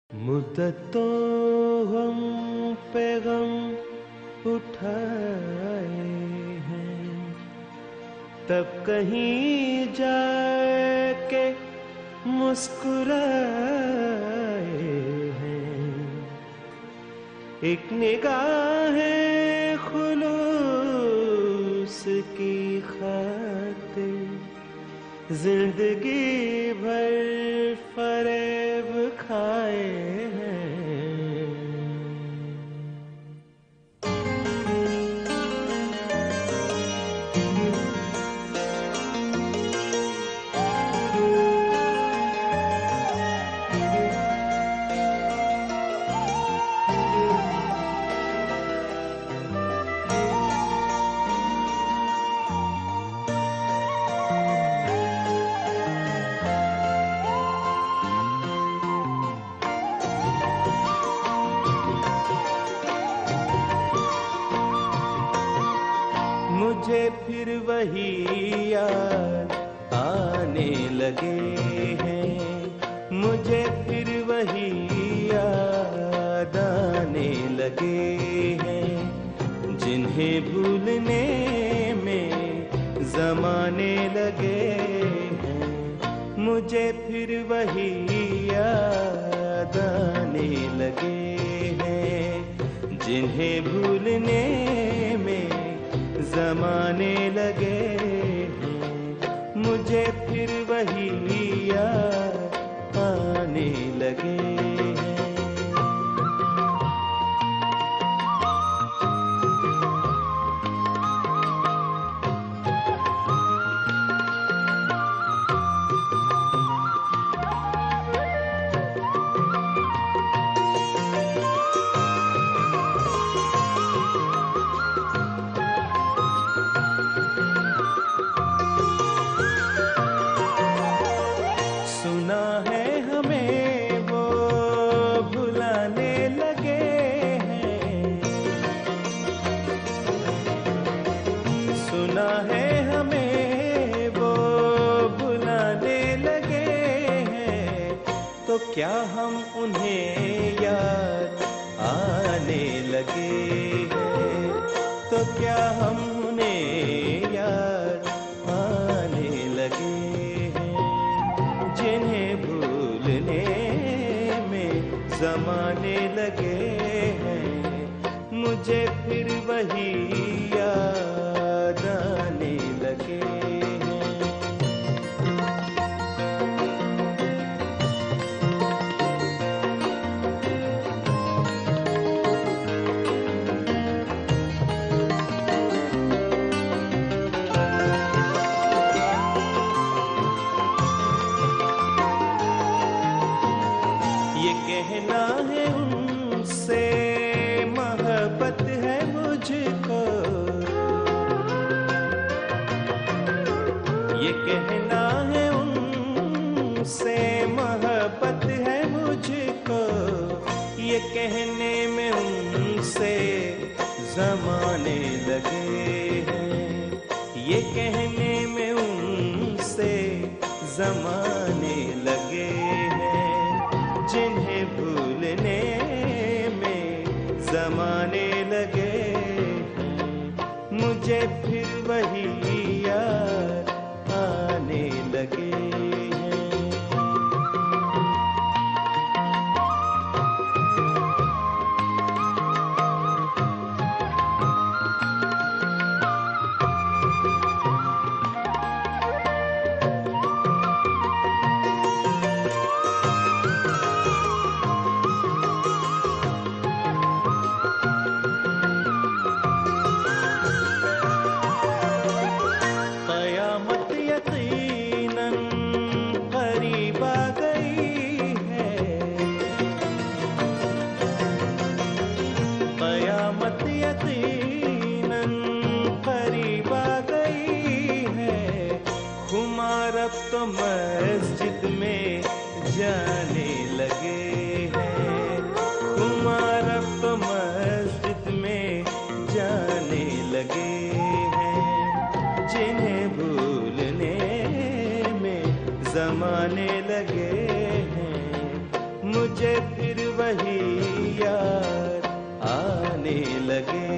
मुद्दतों हम पे गम उठाए हैं, तब कहीं जाके मुस्कुराए हैं। एक निगाह खुलूस की खातिर जिंदगी भर फरेब खाए हैं। मुझे फिर वही याद आने लगे हैं, मुझे फिर वही याद आने लगे हैं, जिन्हें भूलने में ज़माने लगे हैं। मुझे फिर वही याद आने लगे हैं, जिन्हें भूलने में ज़माने लगे हैं। मुझे फिर वही याद आने लगे हैं। सुना है हमें वो भुलाने लगे हैं, सुना है हमें वो भुलाने लगे हैं। तो क्या हम उन्हें याद आने लगे हैं, तो क्या हम उन्हें याद आने लगे हैं, जिन्हें भूलने में ज़माने लगे हैं। मुझे फिर वही याद आने लगे हैं। ये कहना है उनसे मोहब्बत है मुझको, ये कहना है उनसे मोहब्बत है मुझको, ये कहने में उनसे ज़माने लगे हैं, ये कहने में उनसे ज़माने लगे हैं, जिन्हें भूलने में ज़माने लगे हैं। मुझे फिर वही याद आने लगे हैं। मुझे फिर वही याद आने लगे।